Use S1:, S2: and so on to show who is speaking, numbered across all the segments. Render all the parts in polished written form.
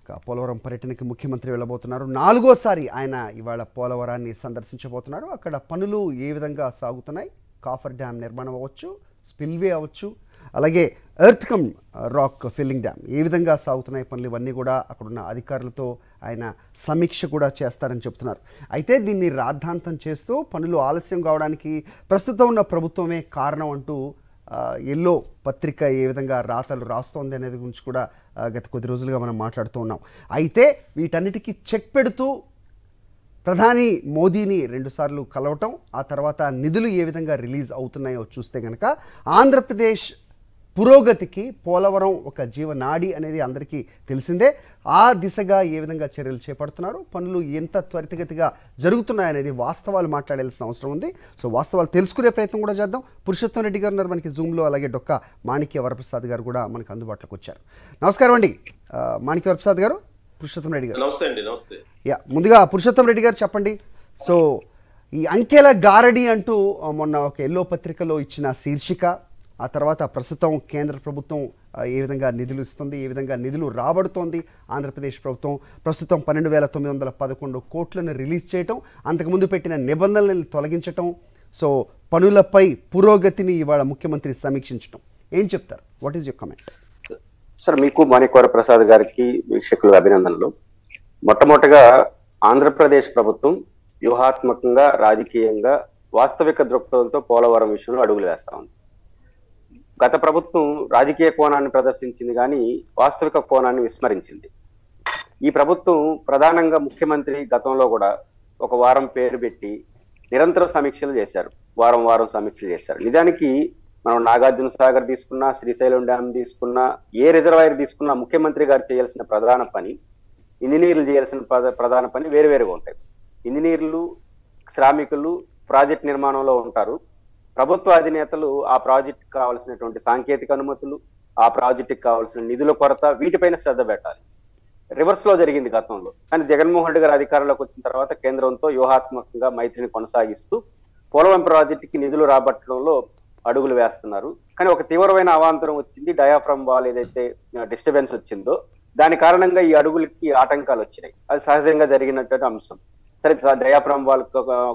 S1: పోలవరం పర్యటనకి ముఖ్యమంత్రి వెళ్ళబోతున్నారు. 4వ సారి ఆయన ఇవాళ పోలవరాన్ని సందర్శించబోతున్నారు. అక్కడ పనులు ఏ విధంగా సాగుతున్నాయి, కాఫర్ డ్యామ్ నిర్మాణం అవ్వచ్చు, స్పిల్వే అవ్వచ్చు, అలాగే earth cum rock filling dam ఏ విధంగా సాగుతున్నాయి పనులు, ఇవన్నీ కూడా అక్కడున్న అధికారులతో ఆయన సమీక్ష కూడా చేస్తారని చెప్తున్నారు. అయితే దీన్ని రాద్ధాంతం చేస్తూ పనులు ఆలస్యం కావడానికి ప్రస్తుతం ఉన్న ప్రభుత్వమే కారణం అంటూ ఎల్లో పత్రిక ఏ విధంగా రాతలు రాస్తోంది అనేది గురించి కూడా గత కొద్ది రోజులుగా మనం మాట్లాడుతూ ఉన్నాం. అయితే వీటన్నిటికీ చెక్ పెడుతూ ప్రధాని మోదీని 2 సార్లు కలవటం, ఆ తర్వాత నిధులు ఏ విధంగా రిలీజ్ అవుతున్నాయో చూస్తే కనుక ఆంధ్రప్రదేశ్ పురోగతికి పోలవరం ఒక జీవనాడి అనేది అందరికీ తెలిసిందే. ఆ దిశగా ఏ విధంగా చర్యలు చేపడుతున్నారు, పనులు ఎంత త్వరితగతిగా జరుగుతున్నాయనేది వాస్తవాలు మాట్లాడాల్సిన అవసరం ఉంది. సో వాస్తవాలు తెలుసుకునే ప్రయత్నం కూడా చేద్దాం. పురుషోత్తం రెడ్డి గారు ఉన్నారు మనకి జూమ్లో, అలాగే డొక్కా మాణిక్య వరప్రసాద్ గారు కూడా మనకు అందుబాటులోకి వచ్చారు. నమస్కారం అండి మాణిక్య వరప్రసాద్ గారు, పురుషోత్తం రెడ్డి గారు.
S2: నమస్తే అండి. నమస్తే.
S1: ముందుగా పురుషోత్తం రెడ్డి గారు చెప్పండి, సో ఈ అంకెల గారడి అంటూ మొన్న ఒక ఎల్లో పత్రికలో ఇచ్చిన శీర్షిక, ఆ తర్వాత ప్రస్తుతం కేంద్ర ప్రభుత్వం ఏ విధంగా నిధులు ఇస్తుంది, ఏ విధంగా నిధులు రాబడుతోంది, ఆంధ్రప్రదేశ్ ప్రభుత్వం ప్రస్తుతం 12,911 కోట్లను రిలీజ్ చేయటం, అంతకుముందు పెట్టిన నిబంధనలను తొలగించటం, సో పనులపై పురోగతిని ఇవాళ ముఖ్యమంత్రి సమీక్షించటం, ఏం చెప్తారు? What is your comment?
S3: Sir, మీకు మాణిక్య ప్రసాద్ గారికి వీక్షకులకు అభినందనలు. మొట్టమొదటిగా ఆంధ్రప్రదేశ్ ప్రభుత్వం వ్యూహాత్మకంగా, రాజకీయంగా, వాస్తవిక దృక్పథంతో పోలవరం విషయంలో అడుగులు వేస్తా ఉంది. గత ప్రభుత్వం రాజకీయ కోణాన్ని ప్రదర్శించింది కానీ వాస్తవిక కోణాన్ని విస్మరించింది. ఈ ప్రభుత్వం ప్రధానంగా ముఖ్యమంత్రి గతంలో కూడా ఒక వారం పేరు పెట్టి నిరంతర సమీక్షలు చేశారు, వారం వారం సమీక్షలు చేశారు. నిజానికి మనం నాగార్జున సాగర్ తీసుకున్నా, శ్రీశైలం డ్యామ్ తీసుకున్నా, ఏ రిజర్వాయర్ తీసుకున్నా ముఖ్యమంత్రి గారు చేయాల్సిన ప్రధాన పని, ఇంజనీర్లు చేయాల్సిన ప్రధాన పని వేరువేరుగా ఉంటాయి. ఇంజనీర్లు, శ్రామికులు ప్రాజెక్ట్ నిర్మాణంలో ఉంటారు. ప్రభుత్వ అధినేతలు ఆ ప్రాజెక్ట్ కావాల్సినటువంటి సాంకేతిక అనుమతులు, ఆ ప్రాజెక్టుకి కావాల్సిన నిధుల కొరత, వీటిపైన శ్రద్ధ పెట్టాలి. రివర్స్ లో జరిగింది గతంలో. కానీ జగన్మోహన్ రెడ్డి గారు అధికారంలోకి వచ్చిన తర్వాత కేంద్రంతో వ్యూహాత్మకంగా మైత్రిని కొనసాగిస్తూ పోలవరం ప్రాజెక్టుకి నిధులు రాబట్టడంలో అడుగులు వేస్తున్నారు. కానీ ఒక తీవ్రమైన అవాంతరం వచ్చింది. డయాఫ్రమ్ వాల్ ఏదైతే డిస్టర్బెన్స్ వచ్చిందో దాని కారణంగా ఈ అడుగులకి ఆటంకాలు వచ్చినాయి. అది సహజంగా జరిగినటువంటి అంశం. సరే, డయాఫ్రమ్ వాల్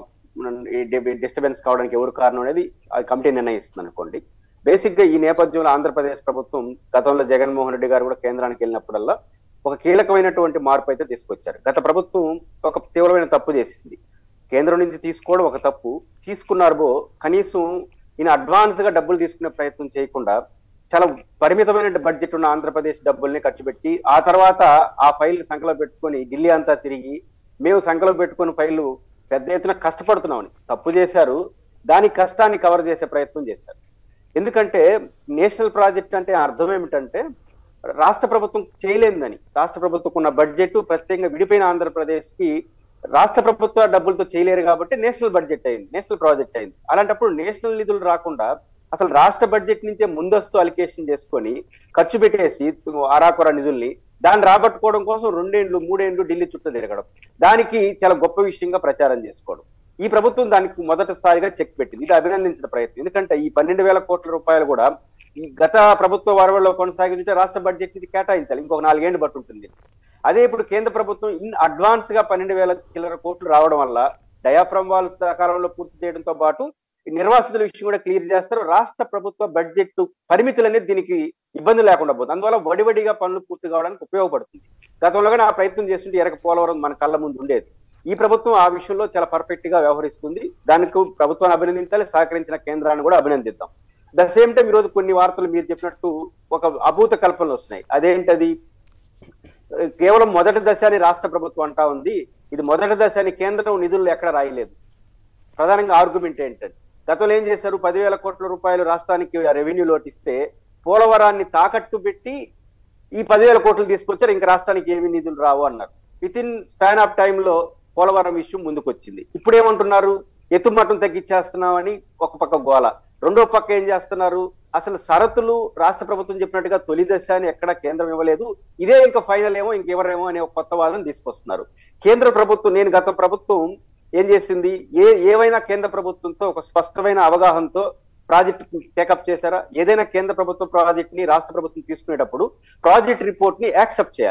S3: డిస్టర్బెన్స్ కావడానికి ఎవరు కారణం అనేది కమిటీ నిర్ణయిస్తుంది అనుకోండి. బేసిక్ గా ఈ నేపథ్యంలో ఆంధ్రప్రదేశ్ ప్రభుత్వం గతంలో జగన్మోహన్ రెడ్డి గారు కూడా కేంద్రానికి వెళ్ళినప్పుడల్లా ఒక కీలకమైనటువంటి మార్పు అయితే తీసుకొచ్చారు. గత ప్రభుత్వం ఒక తీవ్రమైన తప్పు చేసింది. కేంద్రం నుంచి తీసుకోవడం ఒక తప్పు, తీసుకున్నారో కనీసం ఈయన అడ్వాన్స్ గా డబ్బులు తీసుకునే ప్రయత్నం చేయకుండా చాలా పరిమితమైన బడ్జెట్ ఉన్న ఆంధ్రప్రదేశ్ డబ్బుల్ని ఖర్చు పెట్టి ఆ తర్వాత ఆ ఫైల్ సంఖ్యలో పెట్టుకొని ఢిల్లీ అంతా తిరిగి మేము సంఖ్యలో పెట్టుకుని ఫైళ్లు పెద్ద ఎత్తున కష్టపడుతున్నామని తప్పు చేశారు. దాని కష్టాన్ని కవర్ చేసే ప్రయత్నం చేశారు. ఎందుకంటే నేషనల్ ప్రాజెక్ట్ అంటే అర్థం ఏమిటంటే రాష్ట్ర ప్రభుత్వం చేయలేదని, రాష్ట్ర ప్రభుత్వం ఉన్న బడ్జెట్ ప్రత్యేకంగా విడిపోయిన ఆంధ్రప్రదేశ్ కి రాష్ట్ర ప్రభుత్వ డబ్బులతో చేయలేరు కాబట్టి నేషనల్ బడ్జెట్ అయింది, నేషనల్ ప్రాజెక్ట్ అయింది. అలాంటప్పుడు నేషనల్ నిధులు రాకుండా అసలు రాష్ట్ర బడ్జెట్ నుంచే ముందస్తు అలికేషన్ చేసుకొని ఖర్చు పెట్టేసి ఆరాకొర నిధుల్ని దాన్ని రాబట్టుకోవడం కోసం 2 ఏళ్ళు 3 ఏళ్ళు ఢిల్లీ చుట్టూ తిరగడం, దానికి చాలా గొప్ప విషయంగా ప్రచారం చేసుకోవడం. ఈ ప్రభుత్వం దానికి మొదటిసారిగా చెక్ పెట్టింది. ఇది అభినందించిన ప్రయత్నం. ఎందుకంటే ఈ 12,000 కోట్ల రూపాయలు కూడా ఈ గత ప్రభుత్వ వరవల్లో కొనసాగించే రాష్ట్ర బడ్జెట్ నుంచి కేటాయించాలి. ఇంకొక 4 ఏళ్ళు బట్టి ఉంటుంది. అదే ఇప్పుడు కేంద్ర ప్రభుత్వం అడ్వాన్స్ గా 12,000 చిల్లర కోట్లు రావడం వల్ల డయాఫ్రమ్ వాల్ సకాలంలో పూర్తి చేయడంతో పాటు నిర్వాసితుల విషయం కూడా క్లియర్ చేస్తారు. రాష్ట్ర ప్రభుత్వ బడ్జెట్ పరిమితులు అనేది దీనికి ఇబ్బంది లేకుండా పోతుంది. అందువల్ల వడివడిగా పనులు పూర్తి కావడానికి ఉపయోగపడుతుంది. గతంలో కూడా ఆ ప్రయత్నం చేస్తుంటే ఎరక పోలవరం మన కళ్ళ ముందు ఉండేది. ఈ ప్రభుత్వం ఆ విషయంలో చాలా పర్ఫెక్ట్ గా వ్యవహరిస్తుంది. దానికి ప్రభుత్వాన్ని అభినందించాలి, సహకరించిన కేంద్రాన్ని కూడా అభినందిద్దాం. ద సేమ్ టైం ఈరోజు కొన్ని వార్తలు మీరు చెప్పినట్టు ఒక అభూత కల్పనలు వస్తున్నాయి. అదేంటది? కేవలం మొదటి దశ అని రాష్ట్ర ప్రభుత్వం అంటా ఉంది. ఇది మొదటి దశ అని కేంద్రం నిధులు ఎక్కడ రాయలేదు. ప్రధానంగా ఆర్గ్యుమెంట్ ఏంటంటే గతంలో ఏం చేశారు? 10,000 కోట్ల రూపాయలు రాష్ట్రానికి రెవెన్యూ లోటిస్తే పోలవరాన్ని తాకట్టు పెట్టి ఈ 10,000 కోట్లు తీసుకొచ్చారు, ఇంకా రాష్ట్రానికి ఏమి నిధులు రావు అన్నారు. విత్ ఇన్ స్పాన్ ఆఫ్ టైంలో పోలవరం విషయం ముందుకు వచ్చింది. ఇప్పుడు ఏమంటున్నారు? ఎత్తుమట్టం తగ్గించేస్తున్నామని ఒక పక్క గోల, రెండో పక్క ఏం చేస్తున్నారు? అసలు షరతులు రాష్ట్ర ప్రభుత్వం చెప్పినట్టుగా తొలి దశ అని ఎక్కడ కేంద్రం ఇవ్వలేదు, ఇదే ఇంకా ఫైనల్ ఏమో ఇంకెవరేమో అనే ఒక కొత్త వాదన తీసుకొస్తున్నారు. కేంద్ర ప్రభుత్వం, గత ప్రభుత్వం ఏం చేసింది? ఏవైనా కేంద్ర ప్రభుత్వంతో ఒక స్పష్టమైన అవగాహనతో ప్రాజెక్ట్ టేకప్ చేశారా? ఏదైనా కేంద్ర ప్రభుత్వ ప్రాజెక్ట్ ని రాష్ట్ర ప్రభుత్వం తీసుకునేటప్పుడు ప్రాజెక్ట్ రిపోర్ట్ ని యాక్సెప్ట్ చేయాలి.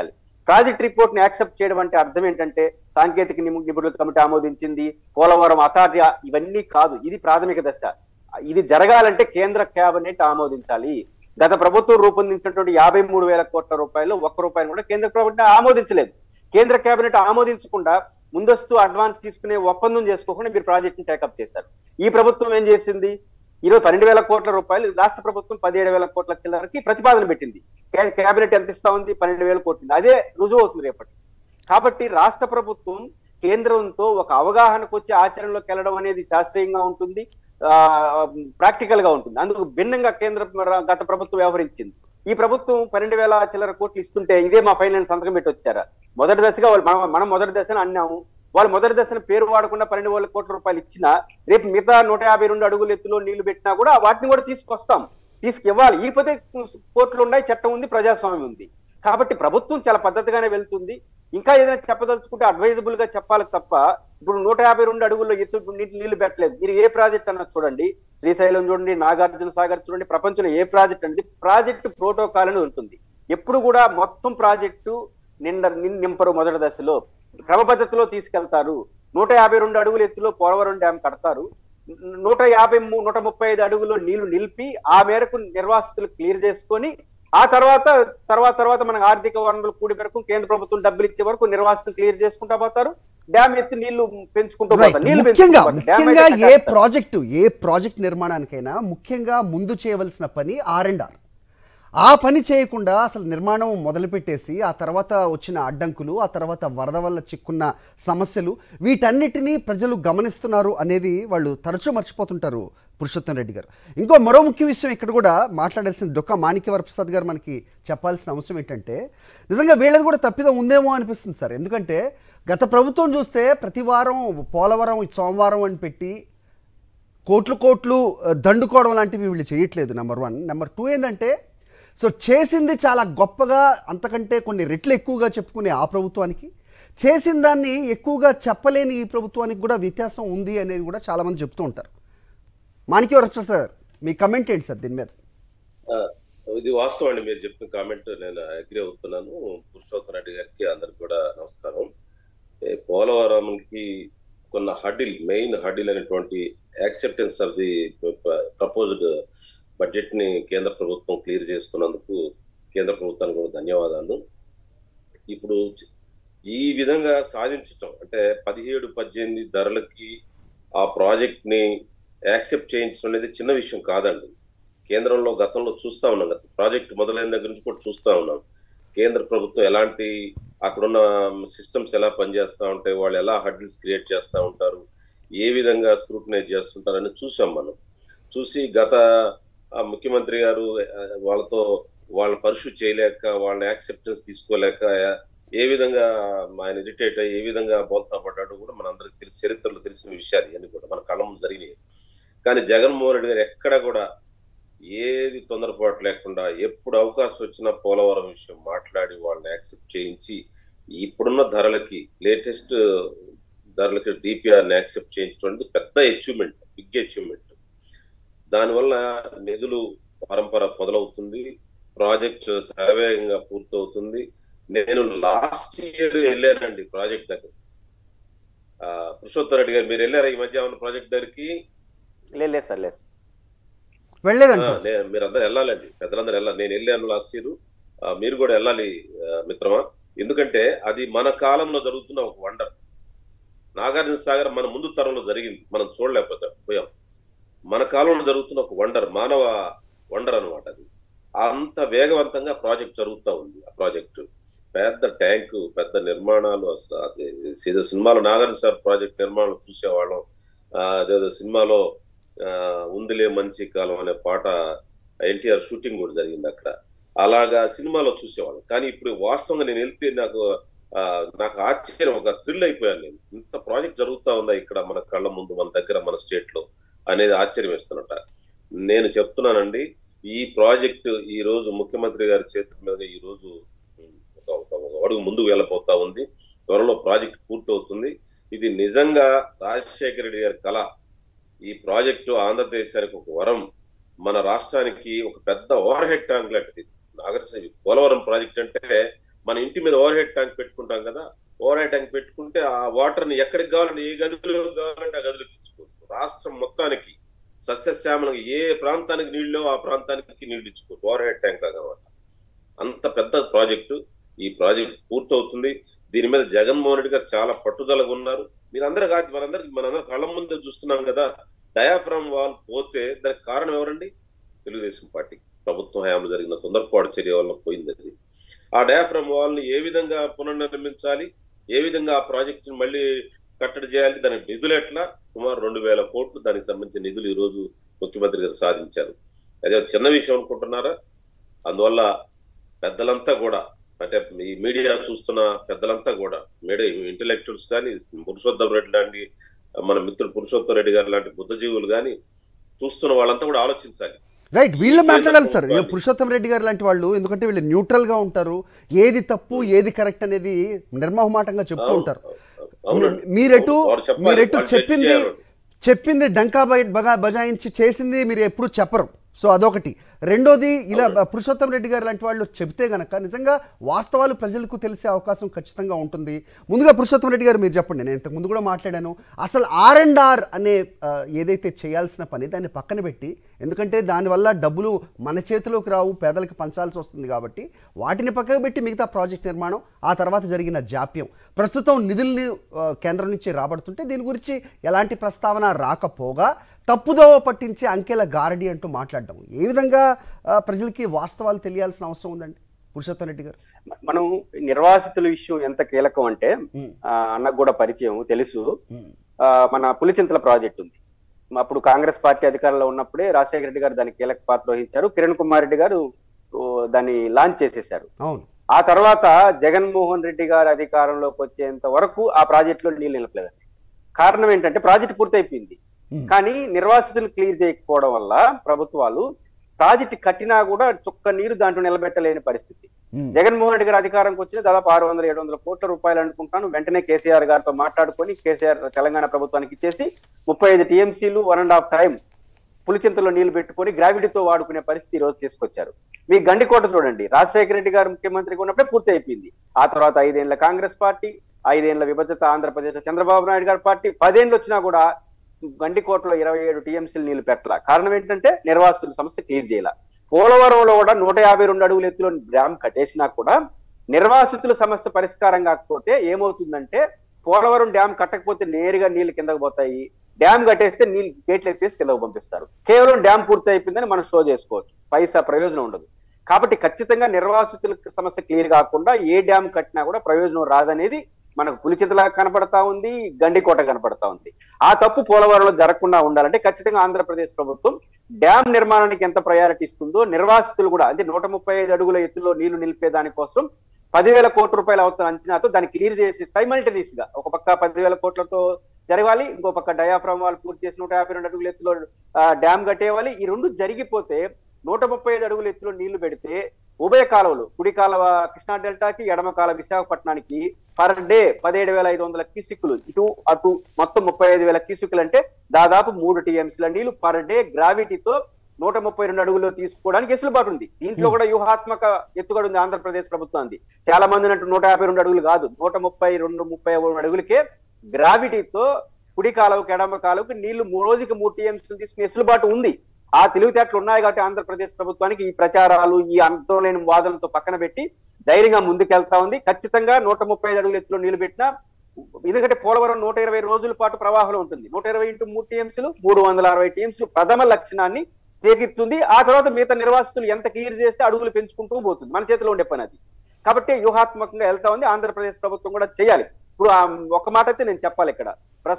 S3: ప్రాజెక్ట్ రిపోర్ట్ ని యాక్సెప్ట్ చేయడం అంటే అర్థం ఏంటంటే సాంకేతిక నిపుణుల కమిటీ ఆమోదించింది, పోలవరం అథారిటీ, ఇవన్నీ కాదు. ఇది ప్రాథమిక దశ. ఇది జరగాలంటే కేంద్ర కేబినెట్ ఆమోదించాలి. గత ప్రభుత్వం రూపొందించినటువంటి 53,000 కోట్ల రూపాయలు ఒక్క రూపాయలు కూడా కేంద్ర ప్రభుత్వం ఆమోదించలేదు. కేంద్ర కేబినెట్ ఆమోదించకుండా ముందస్తు అడ్వాన్స్ తీసుకునే ఒప్పందం చేసుకోకుండా మీరు ప్రాజెక్ట్ ని టేకప్ చేశారు. ఈ ప్రభుత్వం ఏం చేసింది? ఈరోజు 12,000 కోట్ల రూపాయలు, రాష్ట్ర ప్రభుత్వం 17,000 కోట్ల చిల్లరకి ప్రతిపాదన పెట్టింది. కేబినెట్ ఎంత ఇస్తా ఉంది? 12,000 కోట్లు. అదే రుజువు అవుతుంది రేపటి. కాబట్టి రాష్ట్ర ప్రభుత్వం కేంద్రంతో ఒక అవగాహనకు వచ్చి ఆచరణలోకి వెళ్ళడం అనేది శాస్త్రీయంగా ఉంటుంది, ప్రాక్టికల్ గా ఉంటుంది. అందుకు భిన్నంగా గత ప్రభుత్వం వ్యవహరించింది. ఈ ప్రభుత్వం 12,000 చిల్లర కోట్లు ఇస్తుంటే ఇదే మా ఫైనాన్స్ సంతకం పెట్టి వచ్చారా? మొదటి దశగా మనం మొదటి దశను అన్నాము. వాళ్ళు మొదటి దశను పేరు వాడకుండా 12,000 కోట్ల రూపాయలు ఇచ్చినా రేపు మిగతా 152 అడుగుల ఎత్తులో నీళ్లు పెట్టినా కూడా వాటిని కూడా తీసుకొస్తాం, తీసుకివ్వాలి. ఇకపోతే కోర్టులు ఉన్నాయి, చట్టం ఉంది, ప్రజాస్వామ్యం ఉంది. కాబట్టి ప్రభుత్వం చాలా పద్ధతిగానే వెళ్తుంది. ఇంకా ఏదైనా చెప్పదలుచుకుంటే అడ్వైజబుల్ గా చెప్పాలి తప్ప ఇప్పుడు 152 అడుగుల్లో ఎత్తు నీళ్లు పెట్టలేదు. మీరు ఏ ప్రాజెక్ట్ అన్నది చూడండి, శ్రీశైలం చూడండి, నాగార్జున సాగర్ చూడండి, ప్రపంచంలో ఏ ప్రాజెక్ట్ అనేది ప్రాజెక్ట్ ప్రోటోకాల్ అని ఉంటుంది. ఎప్పుడు కూడా మొత్తం ప్రాజెక్టు నింపరు. మొదటి దశలో క్రమ పద్ధతిలో తీసుకెళ్తారు. 152 అడుగుల ఎత్తులో పోలవరం డ్యామ్ కడతారు. 135 అడుగుల్లో నీళ్లు నిలిపి ఆ మేరకు నిర్వాసితులు క్లియర్ చేసుకొని ఆ తర్వాత మన ఆర్థిక వనరులు కూడి మేరకు కేంద్ర ప్రభుత్వం డబ్బులు ఇచ్చే వరకు నిర్వాసితులు క్లియర్ చేసుకుంటా పోతారు. డ్యామ్ ఎత్తి నీళ్లు పెంచుకుంటూ పోతారు.
S1: ముఖ్యంగా ఏ ప్రాజెక్ట్ నిర్మాణానికైనా ముఖ్యంగా ముందు చేయవలసిన పని R&R. ఆ పని చేయకుండా అసలు నిర్మాణం మొదలుపెట్టేసి ఆ తర్వాత వచ్చిన అడ్డంకులు, ఆ తర్వాత వరద వల్ల చిక్కున్న సమస్యలు, వీటన్నిటినీ ప్రజలు గమనిస్తున్నారు అనేది వాళ్ళు తరచూ మర్చిపోతుంటారు పురుషోత్తం రెడ్డి గారు. మరో ముఖ్య విషయం ఇక్కడ కూడా మాట్లాడాల్సిన డొక్కా మాణిక్యవరప్రసాద్ గారు మనకి చెప్పాల్సిన అంశం ఏంటంటే, నిజంగా వీళ్ళది కూడా తప్పిదం ఉందేమో అనిపిస్తుంది సార్. ఎందుకంటే గత ప్రభుత్వం చూస్తే ప్రతి వారం పోలవరం సోమవారం అని పెట్టి కోట్లు దండుకోవడం లాంటివి వీళ్ళు చేయట్లేదు. నెంబర్ 1. నెంబర్ 2 ఏంటంటే, సో చేసింది చాలా గొప్పగా, అంతకంటే కొన్ని రెట్లు ఎక్కువగా చెప్పుకునే ఆ ప్రభుత్వానికి, చేసిన దాన్ని ఎక్కువగా చెప్పలేని ఈ ప్రభుత్వానికి కూడా వ్యత్యాసం ఉంది అనేది కూడా చాలామంది చెప్తూ ఉంటారు. మాణిక్యవరప్రసాద్ సార్, మీ కమెంట్ ఏంటి సార్ దీని మీద?
S2: ఇది వాస్తవం అండి, మీరు చెప్పిన కామెంట్ నేను అగ్రీ అవుతున్నాను. పురుషోత్తం రెడ్డి గారికి అందరికి కూడా నమస్కారం. పోలవరంకి కొన్న మెయిన్ హడిల్ అనేటువంటి acceptance of the proposed budget ని కేంద్ర ప్రభుత్వం క్లియర్ చేస్తున్నందుకు కేంద్ర ప్రభుత్వానికి కూడా ధన్యవాదాలు. ఇప్పుడు ఈ విధంగా సాధించటం అంటే 17-18 ధరలకి ఆ ప్రాజెక్ట్ ని యాక్సెప్ట్ చేయించడం అనేది చిన్న విషయం కాదండి. కేంద్రంలో గతంలో చూస్తా ఉన్నాం, ప్రాజెక్ట్ మొదలైన దగ్గర నుంచి కూడా చూస్తా ఉన్నాం. కేంద్ర ప్రభుత్వం ఎలాంటి అక్కడున్న సిస్టమ్స్ ఎలా పనిచేస్తూ ఉంటాయి, వాళ్ళు ఎలా హడ్డిల్స్ క్రియేట్ చేస్తూ ఉంటారు, ఏ విధంగా స్క్రూటనైజ్ చేస్తుంటారని చూసాం. మనం చూసి గత ముఖ్యమంత్రి గారు వాళ్ళని పర్సూ చేయలేక, వాళ్ళని యాక్సెప్టెన్స్ తీసుకోలేక ఏ విధంగా ఆయన ఇరిటేట్ అయ్యి ఏ విధంగా బోల్తా పడ్డాడు కూడా మనందరికి చరిత్రలో తెలిసిన విషయాలు ఇవన్నీ కూడా మన కళ్ళ ముందు జరిగినాయి. కానీ జగన్మోహన్ రెడ్డి గారు ఎక్కడ కూడా ఏది తొందరపాటు లేకుండా ఎప్పుడు అవకాశం వచ్చినా పోలవరం విషయం మాట్లాడి వాళ్ళని యాక్సెప్ట్ చేయించి ఇప్పుడున్న ధరలకి, లేటెస్ట్ ధరలకి DPRని యాక్సెప్ట్ చేయించడం పెద్ద అచీవ్మెంట్, బిగ్ అచీవ్మెంట్. దానివల్ల నిధులు పరంపర మొదలవుతుంది, ప్రాజెక్ట్ సర్వేగంగా పూర్తవుతుంది. నేను లాస్ట్ ఇయర్ వెళ్ళానండి ప్రాజెక్ట్ దగ్గర. పురుషోత్తం రెడ్డి గారు మీరు వెళ్ళారా ఈ మధ్య ఉన్న ప్రాజెక్ట్ దగ్గరికి?
S3: లేదు సార్, లేదు.
S2: మీరందరూ వెళ్ళాలండి, పెద్దలందరూ వెళ్ళాలి. నేను వెళ్ళాను లాస్ట్ ఇయర్, మీరు కూడా వెళ్ళాలి మిత్రమా. ఎందుకంటే అది మన కాలంలో జరుగుతున్న ఒక వండర్. నాగార్జున సాగర్ మన ముందు తరంలో జరిగింది, మనం పోయాం. మన కాలంలో జరుగుతున్న ఒక వండర్, మానవ వండర్ అనమాట. అది అంత వేగవంతంగా ప్రాజెక్ట్ జరుగుతూ ఉంది. ఆ ప్రాజెక్టు పెద్ద ట్యాంకు, పెద్ద నిర్మాణాలు. అసలు సినిమాలో నాగార్జున సాగర్ ప్రాజెక్ట్ నిర్మాణం చూసేవాళ్ళం. అదేదో సినిమాలో ఉందిలే మంచి కాలం అనే పాట NTR షూటింగ్ కూడా జరిగింది అక్కడ. అలాగా సినిమాలో చూసేవాళ్ళం. కానీ ఇప్పుడు వాస్తవంగా నేను వెళ్తే నాకు ఆశ్చర్యం, ఒక థ్రిల్ అయిపోయాను నేను. ఇంత ప్రాజెక్ట్ జరుగుతూ ఉందా ఇక్కడ మన కళ్ళ ముందు, మన దగ్గర, మన స్టేట్ లో అనేది ఆశ్చర్యం వేస్తున్నట. నేను చెప్తున్నానండి, ఈ ప్రాజెక్టు ఈ రోజు ముఖ్యమంత్రి గారి చేతుల మీద ఈ రోజు ఒక అడుగు ముందుకు వెళ్ళబోతా ఉంది. త్వరలో ప్రాజెక్ట్ పూర్తవుతుంది. ఇది నిజంగా రాజశేఖర రెడ్డి గారి కళ. ఈ ప్రాజెక్టు ఆంధ్రదేశానికి ఒక వరం, మన రాష్ట్రానికి ఒక పెద్ద ఓవర్ హెడ్ ట్యాంక్ లాంటిది. పోలవరం ప్రాజెక్ట్ అంటే మన ఇంటి మీద ఓవర్ హెడ్ ట్యాంక్ పెట్టుకుంటాం కదా, ఓవర్ హెడ్ ట్యాంక్ పెట్టుకుంటే ఆ వాటర్ ని ఎక్కడికి కావాలంటే, ఏ గదిలో కావాలంటే ఆ గదిలోకి ఇచ్చుకోవచ్చు. రాష్ట్రం మొత్తానికి సస్యశ్యామలంగా ఏ ప్రాంతానికి నీళ్ళు ఆ ప్రాంతానికి నీళ్ళు ఇచ్చుకోవచ్చు ఓవర్ హెడ్ ట్యాంక్ కాబట్టి. అంత పెద్ద ప్రాజెక్టు. ఈ ప్రాజెక్ట్ పూర్తవుతుంది. దీని మీద జగన్మోహన్ రెడ్డి గారు చాలా పట్టుదలగా ఉన్నారు. మీరందరూ కాదు, మనందరూ కళ్ళ ముందే చూస్తున్నాం కదా. డయాఫ్రామ్ వాల్ పోతే దానికి కారణం ఎవరండి? తెలుగుదేశం పార్టీ ప్రభుత్వం హయాంలో జరిగిన తొందరపాటు చర్య వల్ల పోయింది అది. ఆ డయాఫ్రామ్ వాల్ ని ఏ విధంగా పునర్నిర్మించాలి, ఏ విధంగా ఆ ప్రాజెక్టుని మళ్ళీ కట్టడి చేయాలి, దానికి నిధులు ఎట్లా, సుమారు 2000 కోట్లు దానికి సంబంధించిన నిధులు ఈ రోజు ముఖ్యమంత్రి గారు సాధించారు. అదే చిన్న విషయం అనుకుంటున్నారా? అందువల్ల పెద్దలంతా కూడా, అంటే ఈ మీడియా చూస్తున్న పెద్దలంతా కూడా, మీడియా ఇంటెలెక్చువల్స్ కానీ, పురుషోత్తమ్ రెడ్డి లాంటి మన మిత్రుడు పురుషోత్తమ్ రెడ్డి గారు లాంటి బుద్ధజీవులు కానీ, చూస్తున్న వాళ్ళంతా కూడా ఆలోచించాలి.
S1: రైట్, వీళ్ళు మాట్లాడాలి సార్. పురుషోత్తమ్ రెడ్డి గారు లాంటి వాళ్ళు, ఎందుకంటే వీళ్ళు న్యూట్రల్ గా ఉంటారు, ఏది తప్పు ఏది కరెక్ట్ అనేది నిర్మోహమాటంగా చెప్తూ ఉంటారు. మీరెటు చెప్పింది డంకా బజాయించి చేసింది మీరు ఎప్పుడు చెప్పరు. సో అదొకటి. రెండోది, ఇలా పురుషోత్తమ్ రెడ్డి గారు లాంటి వాళ్ళు చెప్తే గనక నిజంగా వాస్తవాలు ప్రజలకు తెలిసే అవకాశం ఖచ్చితంగా ఉంటుంది. ముందుగా పురుషోత్తమ్ రెడ్డి గారు మీరు చెప్పండి. నేను ఇంతకు ముందు కూడా మాట్లాడాను, అసలు R&R అనే ఏదైతే చేయాల్సిన పని దాన్ని పక్కన పెట్టి, ఎందుకంటే దానివల్ల డబ్బులు మన చేతిలోకి రావు, పేదలకు పంచాల్సి వస్తుంది కాబట్టి వాటిని పక్కకు పెట్టి మిగతా ప్రాజెక్ట్ నిర్మాణం, ఆ తర్వాత జరిగిన జాప్యం, ప్రస్తుతం నిధుల్ని కేంద్రం నుంచి రాబడుతుంటే దీని గురించి ఎలాంటి ప్రస్తావన రాకపోగా తప్పుదోవ పట్టించి అంకెల గారడి అంటూ మాట్లాడడం, ఏ విధంగా ప్రజలకి వాస్తవాలు తెలియాల్సిన అవసరం ఉందండి పురుషోత్తమ్ రెడ్డి గారు?
S3: మనం నిర్వాసితుల విషయం ఎంత కీలకం అంటే, అన్నకు కూడా పరిచయం తెలుసు. మన పులిచింతల ప్రాజెక్ట్ ఉంది. అప్పుడు కాంగ్రెస్ పార్టీ అధికారంలో ఉన్నప్పుడే రాజశేఖర రెడ్డి గారు దానికి కీలక పాత్ర వహించారు. కిరణ్ కుమార్ రెడ్డి గారు దాన్ని లాంచ్ చేసేశారు. ఆ తర్వాత జగన్మోహన్ రెడ్డి గారు అధికారంలోకి వచ్చేంత వరకు ఆ ప్రాజెక్టులో నీళ్ళు నిలపలేదండి. కారణం ఏంటంటే ప్రాజెక్ట్ పూర్తయిపోయింది, కానీ నిర్వాసితులు క్లియర్ చేయకపోవడం వల్ల ప్రభుత్వాలు ప్రాజెక్ట్ కట్టినా కూడా చుక్క నీరు దాంట్లో నిలబెట్టలేని పరిస్థితి. జగన్మోహన్ రెడ్డి గారు అధికారంకి వచ్చిన దాదాపు 600-700 కోట్ల రూపాయలు అనుకుంటాను. వెంటనే కేసీఆర్ గారితో మాట్లాడుకొని కేసీఆర్ తెలంగాణ ప్రభుత్వానికి ఇచ్చేసి 35 TMCలు 1.5 టైం పులిచింతలో నీళ్లు పెట్టుకొని గ్రావిటీతో వాడుకునే పరిస్థితి ఈ రోజు తీసుకొచ్చారు. మీ గండికోట చూడండి, రాజశేఖర రెడ్డి గారు ముఖ్యమంత్రిగా ఉన్నప్పుడే పూర్తి అయిపోయింది. ఆ తర్వాత 5 ఏళ్ల కాంగ్రెస్ పార్టీ, 5 ఏళ్ల విభజిత ఆంధ్రప్రదేశ్ చంద్రబాబు నాయుడు గారి పార్టీ, 10 ఏళ్ళు వచ్చినా కూడా గండికోటలో 27 TMCలు నీళ్లు పెట్టాల. కారణం ఏంటంటే నిర్వాసితుల సమస్య క్లియర్ చేయాల. పోలవరంలో కూడా 152 అడుగుల ఎత్తులో డ్యామ్ కట్టేసినా కూడా నిర్వాసితుల సమస్య పరిష్కారం కాకపోతే ఏమవుతుందంటే, పోలవరం డ్యామ్ కట్టకపోతే నేరుగా నీళ్లు కిందకు పోతాయి, డ్యామ్ కట్టేస్తే నీళ్ళు గేట్లు ఎత్తేసి కిందకు పంపిస్తారు. కేవలం డ్యామ్ పూర్తి అయిపోయిందని మనం షో చేసుకోవచ్చు, పైసా ప్రయోజనం ఉండదు. కాబట్టి ఖచ్చితంగా నిర్వాసితుల సమస్య క్లియర్ కాకుండా ఏ డ్యామ్ కట్టినా కూడా ప్రయోజనం రాదనేది మనకు పులిచింతలా కనపడతా ఉంది, గండికోట కనపడతా ఉంది. ఆ తప్పు పోలవరంలో జరగకుండా ఉండాలంటే ఖచ్చితంగా ఆంధ్రప్రదేశ్ ప్రభుత్వం డ్యామ్ నిర్మాణానికి ఎంత ప్రయారిటీ ఇస్తుందో, నిర్వాసితులు కూడా అంటే 135 అడుగుల ఎత్తులో నీళ్లు నిలిపే దానికోసం 10,000 కోట్ల రూపాయలు అవుతున్న అంచనాతో దాన్ని క్లియర్ చేసి సైమల్టేనియస్ గా ఒక పక్క 10,000 కోట్లతో జరగాలి, ఇంకో పక్క డయాఫ్రామ్ వాల్ పూర్తి చేసి 152 అడుగుల ఎత్తులో డ్యామ్ కట్టేవాలి. ఈ రెండు జరిగిపోతే 135 అడుగుల ఎత్తులో నీళ్లు పెడితే ఉభయ కాలువలు, కుడి కాలువ కృష్ణా డెల్టాకి, ఎడమ కాలువ విశాఖపట్నానికి పర్ డే 17,500 క్యూసిక్లు, ఇటు అటు మొత్తం 35,000 క్యూసిక్లు అంటే దాదాపు 3 TMCల నీళ్లు పర్ డే గ్రావిటీతో 132 అడుగుల్లో తీసుకోవడానికి వెసులుబాటు ఉంది. దీంట్లో కూడా వ్యూహాత్మక ఎత్తుగడ ఉంది ఆంధ్రప్రదేశ్ ప్రభుత్వానికి. చాలా మంది అన్నట్టు 152 అడుగులు కాదు, 132-133 అడుగులకే గ్రావిటీతో కుడి కాలువకి ఎడమ కాలువకి నీళ్లు రోజుకి 3 TMCలు తీసుకునే వెసులుబాటు ఉంది. ఆ తెలివితేటలు ఉన్నాయి కాబట్టి ఆంధ్రప్రదేశ్ ప్రభుత్వానికి ఈ ప్రచారాలు, ఈ అంతం లేని వాదనలతో పక్కన పెట్టి ధైర్యంగా ముందుకెళ్తా ఉంది. ఖచ్చితంగా 135 అడుగుల ఎత్తులో నీళ్లు పెట్టినా, ఎందుకంటే పోలవరం 120 రోజుల పాటు ప్రవాహంలో ఉంటుంది. 120 × 3 TMCలు 360 TMCలు ప్రథమ లక్షణాన్ని చేకిస్తుంది. ఆ తర్వాత మిగతా నిర్వాసితులు ఎంత క్లియర్ చేస్తే అడుగులు పెంచుకుంటూ పోతుంది, మన చేతిలో ఉండే పని అది. కాబట్టి వ్యూహాత్మకంగా వెళ్తా ఉంది, ఆంధ్రప్రదేశ్ ప్రభుత్వం కూడా చేయాలి. ఇప్పుడు ఒక మాట అయితే నేను చెప్పాలి ఇక్కడ,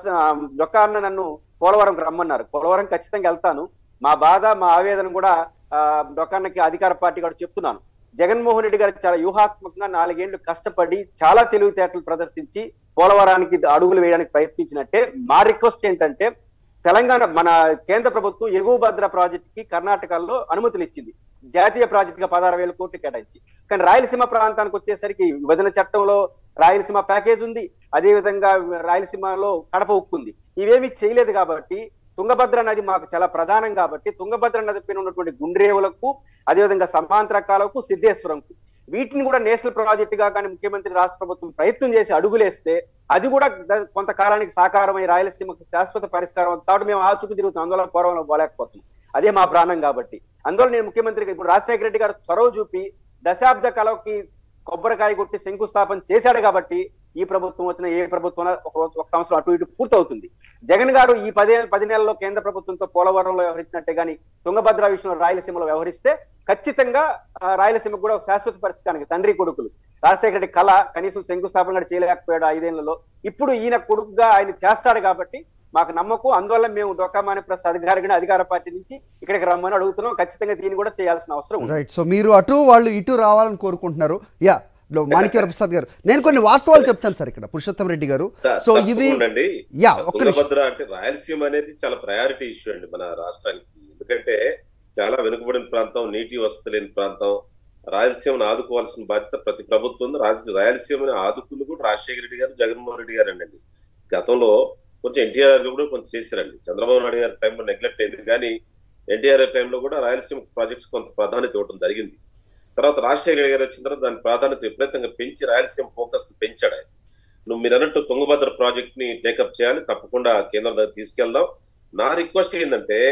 S3: డొక్కా అన్న నన్ను పోలవరంకి రమ్మన్నారు, పోలవరం ఖచ్చితంగా వెళ్తాను. మా బాధ, మా ఆవేదన కూడా డొక్కాన్నకి అధికార పార్టీ కూడా చెప్తున్నాను. జగన్మోహన్ రెడ్డి గారు చాలా వ్యూహాత్మకంగా 4 ఏళ్లు కష్టపడి చాలా తెలివితేటలు ప్రదర్శించి పోలవరానికి అడుగులు వేయడానికి ప్రయత్నించినట్టే మా రిక్వెస్ట్ ఏంటంటే, తెలంగాణ మన కేంద్ర ప్రభుత్వం ఎగువ భద్ర ప్రాజెక్టుకి కర్ణాటకలో అనుమతులు ఇచ్చింది, జాతీయ ప్రాజెక్టుగా 16,000 కోట్లు కేటాయించి. కానీ రాయలసీమ ప్రాంతానికి వచ్చేసరికి విభజన చట్టంలో రాయలసీమ ప్యాకేజ్ ఉంది, అదే విధంగా రాయలసీమలో కడప ఉక్కు ఉంది. ఇవేమీ చేయలేదు కాబట్టి తుంగభద్ర నది మాకు చాలా ప్రధానం కాబట్టి తుంగభద్ర నది పైన ఉన్నటువంటి గుండ్రేవులకు, అదేవిధంగా సమాంతర కాలువకు, సిద్ధేశ్వరంకు వీటిని కూడా నేషనల్ ప్రాజెక్ట్ గా కానీ ముఖ్యమంత్రి రాష్ట్ర ప్రభుత్వం ప్రయత్నం చేసి అడుగులేస్తే అది కూడా కొంతకాలానికి సాకారమై రాయలసీమకు శాశ్వత పరిష్కారం కాబట్టి మేము ఆ చుట్టూ తిరుగుతాం, అందువల్ల పూర్వంలో పోలేకపోతున్నాం. అదే మా ప్రాణం కాబట్టి. అందువల్ల నేను ముఖ్యమంత్రికి ఇప్పుడు రాజశేఖర రెడ్డి గారు చొరవ చూపి దశాబ్ద కళకి కొబ్బరికాయ కొట్టి శంకుస్థాపన చేశాడు కాబట్టి ఈ ప్రభుత్వం వచ్చిన ఏ ప్రభుత్వం ఒక సంవత్సరం అటు ఇటు పూర్తవుతుంది. జగన్ గారు ఈ 10 నెలల్లో కేంద్ర ప్రభుత్వంతో పోలవరంలో వ్యవహరించినట్టే కానీ తుంగభద్ర విషయంలో రాయలసీమలో వ్యవహరిస్తే ఖచ్చితంగా రాయలసీమకు కూడా శాశ్వత పరిష్కారానికి తండ్రి కొడుకులు రాజశేఖర రెడ్డి కళ కనీసం శంకుస్థాపన కూడా చేయలేకపోయాడు 5 ఏళ్లలో. ఇప్పుడు ఈయన కొడుకుగా ఆయన చేస్తాడు కాబట్టి మాకు నమ్మకం. అందువల్ల మేము డొక్కామాని ప్రసాద్ గారిని అధికార పార్టీ నుంచి ఇక్కడికి రమ్మని అడుగుతున్నాం. ఖచ్చితంగా దీన్ని కూడా చేయాల్సిన అవసరం ఉంది.
S1: రైట్. సో మీరు అటు వాళ్ళు ఇటు రావాలని కోరుకుంటున్నారు. యా మాణిక్య ప్రసాద్ గారు, నేను కొన్ని వాస్తవాలు చెప్తాను సార్ ఇక్కడ పురుషోత్తం రెడ్డి గారు. సో ఇవి
S2: తుంగభద్ర అంటే రాయలసీమ అనేది చాలా ప్రయారిటీ ఇష్యూ అండి మన రాష్ట్రానికి. ఎందుకంటే చాలా వెనుకబడిన ప్రాంతం, నీటి వసతి లేని ప్రాంతం. రాయలసీమను ఆదుకోవాల్సిన బాధ్యత ప్రతి ప్రభుత్వం. రాయలసీమని ఆదుకుంది కూడా రాజశేఖర రెడ్డి గారు, జగన్మోహన్ రెడ్డి గారు అండి. గతంలో కొంచెం ఎన్టీఆర్ కూడా కొంచెం చేశారండి. చంద్రబాబు నాయుడు గారి టైంలో నెగ్లెక్ట్ అయింది, కానీ ఎన్టీఆర్ టైంలో కూడా రాయలసీమ ప్రాజెక్ట్స్ కొంత ప్రాధాన్యత ఇవ్వడం జరిగింది. తర్వాత రాజశేఖర గారు వచ్చిన తర్వాత దాని ప్రాధాన్యత విపరీతంగా పెంచి రాయలసీమ ఫోకస్ పెంచాడు ఆయన. మీరు అన్నట్టు తుంగభద్ర ప్రాజెక్ట్ ని టేకప్ చేయాలి, తప్పకుండా కేంద్రం దగ్గర తీసుకెళ్దాం. నా రిక్వెస్ట్ ఏంటంటే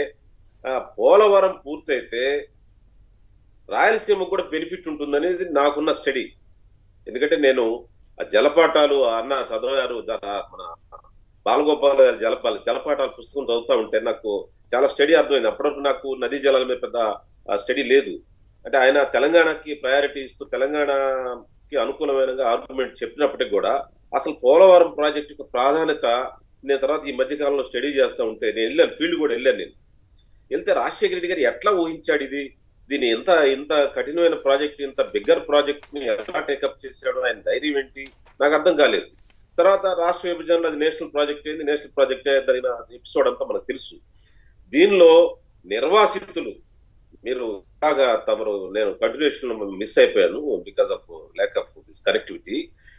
S2: పోలవరం పూర్తయితే రాయలసీమకు కూడా బెనిఫిట్ ఉంటుందనేది నాకున్న స్టడీ. ఎందుకంటే నేను ఆ జలపాతాలు అన్న చదివారు, మన బాలగోపాల్ గారి జలపాతాల పుస్తకం చదువుతా ఉంటే నాకు చాలా స్టడీ అర్థమైంది. అప్పటివరకు నాకు నదీ జలాల మీద పెద్ద స్టడీ లేదు. అంటే ఆయన తెలంగాణకి ప్రయారిటీ ఇస్తూ తెలంగాణకి అనుకూలమైన ఆర్గ్యుమెంట్ చెప్పినప్పటికీ కూడా అసలు పోలవరం ప్రాజెక్టు యొక్క ప్రాధాన్యత నేను తర్వాత ఈ మధ్య కాలంలో స్టడీ చేస్తూ ఉంటే నేను వెళ్ళాను, ఫీల్డ్ కూడా వెళ్ళాను. నేను వెళ్తే రాజశేఖర రెడ్డి గారు ఎట్లా ఊహించాడు దీన్ని ఇంత కఠినమైన ప్రాజెక్ట్, ఇంత బిగ్గర్ ప్రాజెక్ట్ ని ఎట్లా టేకప్ చేశాడు, ఆయన ధైర్యం ఏంటి నాకు అర్థం కాలేదు. తర్వాత రాష్ట్ర విభజనలో అది నేషనల్ ప్రాజెక్ట్ అయింది, నేషనల్ ప్రాజెక్ట్ జరిగిన ఎపిసోడ్ అంతా మనకు తెలుసు. దీనిలో నిర్వాసితులు మీరు బాగా తమరు నేను కంటిన్యూషన్ మిస్ అయిపోయాను because of lack of this connectivity.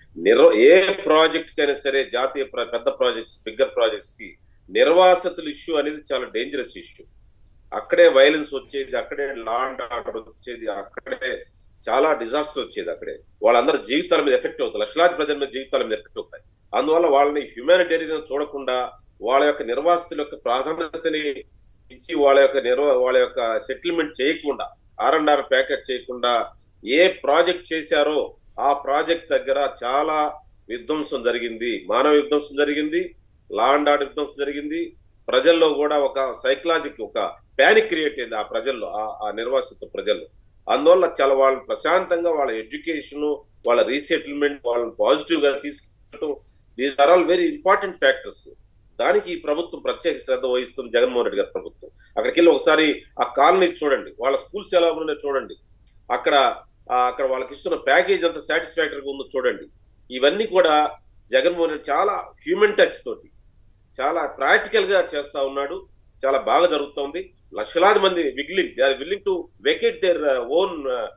S2: ఏ ప్రాజెక్ట్ కైనా సరే జాతీయ పెద్ద ప్రాజెక్ట్స్, బిగ్గర్ ప్రాజెక్ట్స్ కి నిర్వాసితుల ఇష్యూ అనేది చాలా డేంజరస్ ఇష్యూ. అక్కడే వైలెన్స్ వచ్చేది, అక్కడే లా అండ్ ఆర్డర్ వచ్చేది, అక్కడే చాలా డిజాస్టర్ వచ్చేది. అక్కడే వాళ్ళందరి జీవితాల మీద ఎఫెక్ట్ అవుతాయి, లక్షలాది ప్రజల మీద జీవితాల మీద ఎఫెక్ట్ అవుతాయి. అందువల్ల వాళ్ళని హ్యూమానిటేరియన్ చూడకుండా వాళ్ళ యొక్క నిర్వాసితుల యొక్క ప్రాధాన్యతని ఇచ్చి వాళ్ళ యొక్క సెటిల్మెంట్ చేయకుండా, R&R ప్యాకేజ్ చేయకుండా ఏ ప్రాజెక్ట్ చేశారో ఆ ప్రాజెక్ట్ దగ్గర చాలా విధ్వంసం జరిగింది, మానవ విధ్వంసం జరిగింది, లా అండ్ ఆర్డర్ విధ్వంసం జరిగింది. ప్రజల్లో కూడా ఒక సైకలాజిక్ ఒక ప్యానిక్ క్రియేట్ అయింది ఆ ప్రజల్లో, ఆ నిర్వాసిత ప్రజల్లో. అందువల్ల చాలా వాళ్ళు ప్రశాంతంగా వాళ్ళ ఎడ్యుకేషన్, వాళ్ళ రీసెటిల్మెంట్, వాళ్ళని పాజిటివ్ గా తీసుకెళ్ళడం, these are all very important factors. దానికి ఈ ప్రభుత్వం ప్రత్యేక శ్రద్ధ వహిస్తుంది, జగన్మోహన్ రెడ్డి గారి ప్రభుత్వం. అక్కడికి వెళ్ళి ఒకసారి ఆ కాలనీస్ చూడండి, వాళ్ళ స్కూల్స్ ఎలా ఉన్నాయో చూడండి, అక్కడ వాళ్ళకి ఇస్తున్న ప్యాకేజ్ అంత సాటిస్ఫాక్టరీగా ఉందో చూడండి. ఇవన్నీ కూడా జగన్మోహన్ రెడ్డి చాలా హ్యూమన్ టచ్ తోటి చాలా ప్రాక్టికల్ గా చేస్తా ఉన్నాడు. చాలా బాగా జరుగుతోంది. లక్షలాది మంది willing to vacate their own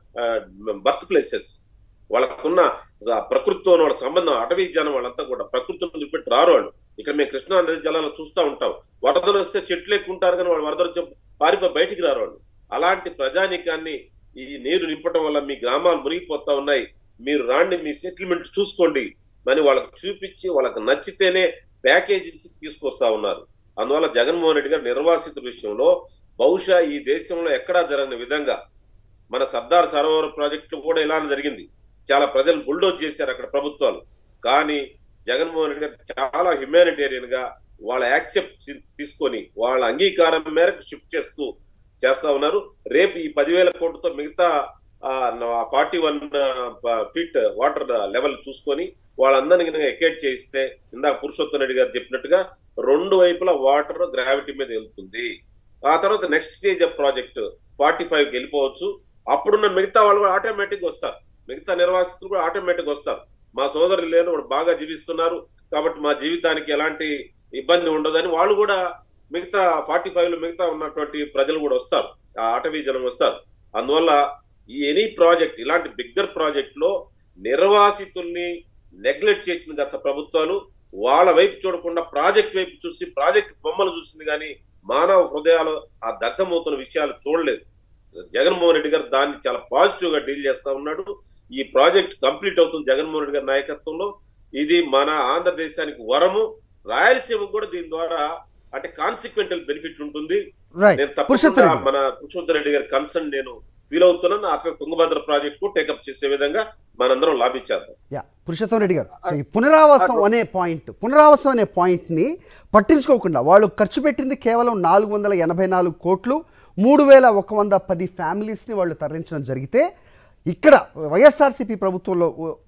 S2: birth places. వాళ్ళకున్న ప్రకృతితో వాళ్ళ సంబంధం, అటవీ జనం వాళ్ళంతా కూడా ప్రకృతిని వదిలిపెట్టి రారు వాళ్ళు. ఇక్కడ మేము కృష్ణా నది జలాలు చూస్తూ ఉంటాం, వరదలు వస్తే చెట్లు ఎక్కుంటారు కానీ వాళ్ళు వరదలు పారిపోయి బయటికి రారు వాళ్ళు. అలాంటి ప్రజానీకాన్ని ఈ నీరు నింపడం వల్ల మీ గ్రామాలు మునిగిపోతా ఉన్నాయి, మీరు రాండి, మీ సెటిల్మెంట్ చూసుకోండి అని వాళ్ళకి చూపించి వాళ్ళకి నచ్చితేనే ప్యాకేజ్ ఇచ్చి తీసుకొస్తా ఉన్నారు. అందువల్ల జగన్మోహన్ రెడ్డి గారు నిర్వాసితుల విషయంలో బహుశా ఈ దేశంలో ఎక్కడా జరగని విధంగా మన సర్దార్ సరోవర్ ప్రాజెక్టు కూడా ఇలానే జరిగింది. చాలా ప్రజలు బుల్డోజ్ చేశారు అక్కడ ప్రభుత్వాలు, కానీ జగన్మోహన్ రెడ్డి గారు చాలా హ్యుమానిటేరియన్ గా వాళ్ళ యాక్సెప్ట్ తీసుకొని వాళ్ళ అంగీకారం మేరకు షిఫ్ట్ చేస్తా ఉన్నారు. రేపు ఈ 10,000 కోట్లతో మిగతా 41 ఫీట్ వాటర్ లెవెల్ చూసుకొని వాళ్ళందరినీ ఎకేట్ చేయిస్తే ఇందాక పురుషోత్తం రెడ్డి గారు చెప్పినట్టుగా 2 వైపులా వాటర్ గ్రావిటీ మీద వెళ్తుంది. ఆ తర్వాత నెక్స్ట్ స్టేజ్ ఆఫ్ ప్రాజెక్ట్ 45కి వెళ్ళిపోవచ్చు. అప్పుడున్న మిగతా వాళ్ళు కూడా ఆటోమేటిక్ వస్తారు, మిగతా నిర్వాసితులు కూడా ఆటోమేటిక్ వస్తారు. మా సోదరులు లేని వాళ్ళు బాగా జీవిస్తున్నారు కాబట్టి మా జీవితానికి ఎలాంటి ఇబ్బంది ఉండదని వాళ్ళు కూడా మిగతా 45లో మిగతా ఉన్నటువంటి ప్రజలు కూడా వస్తారు, ఆ అటవీ జనం వస్తారు. అందువల్ల ఈ ఎనీ ప్రాజెక్ట్, ఇలాంటి బిగ్గర్ ప్రాజెక్ట్ లో నిర్వాసితుల్ని నెగ్లెక్ట్ చేసింది గత ప్రభుత్వాలు. వాళ్ళ వైపు చూడకుండా ప్రాజెక్ట్ వైపు చూసి ప్రాజెక్ట్ బొమ్మలు చూసింది, కానీ మానవ హృదయాలు ఆ దగ్ధమవుతున్న విషయాలు చూడలేదు. జగన్మోహన్ రెడ్డి గారు దాన్ని చాలా పాజిటివ్ గా డీల్ చేస్తా ఉన్నాడు. ఈ ప్రాజెక్ట్ కంప్లీట్ అవుతుంది జగన్మోహన్ రెడ్డి గారి నాయకత్వంలో. ఇది మన ఆంధ్రదేశానికి వరము, రాయలసీమ కూడా దీని ద్వారా అంటే కాన్సిక్వెంటల్ బెనిఫిట్ ఉంటుంది. నేను తప్పకుండా మన పురుషోత్తమ్ రెడ్డి గారి కన్సర్న్ నేను ఫీల్ అవుతున్నాను. అక్కడ తుంగభద్ర ప్రాజెక్ట్ టేకప్ చేసే విధంగా మనందరం లాబీ చేద్దాం.
S1: పురుషోత్తమ్ రెడ్డి గారు, సో ఈ పునరావాసం అనే పాయింట్ని పట్టించుకోకుండా వాళ్ళు ఖర్చు పెట్టింది కేవలం 484 కోట్లు, 3110 ఫ్యామిలీస్ని వాళ్ళు తరలించడం జరిగితే ఇక్కడ వైఎస్ఆర్సీపీ ప్రభుత్వంలో